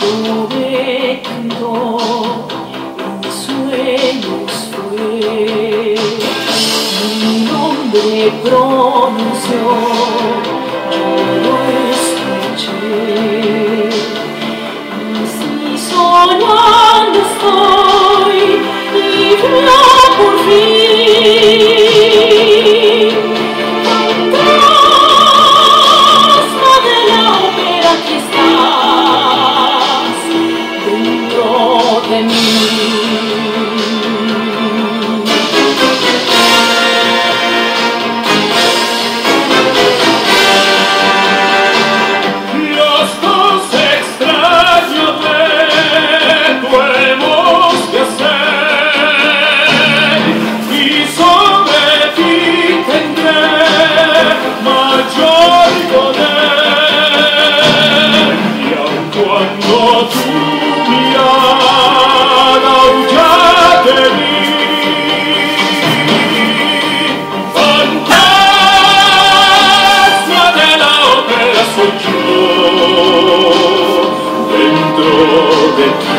lo ve tanto en sueños fue, mi nombre pronunció, yo lo escuché, y si soñando estoy y veo por fin de mí. Los dos extraños hemos de hacer, y sobre ti tendré mayor poder, y aun cuando tú mirada aullate de mí, fantasma de la ópera soy yo dentro de ti.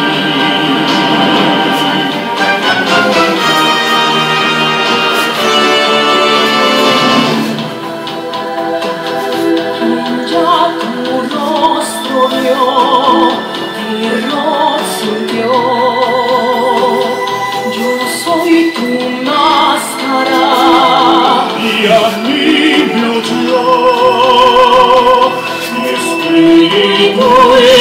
Quien ya tu rostro vio, terror sintió, yo soy tu máscara Y a mí me oyó mi espíritu.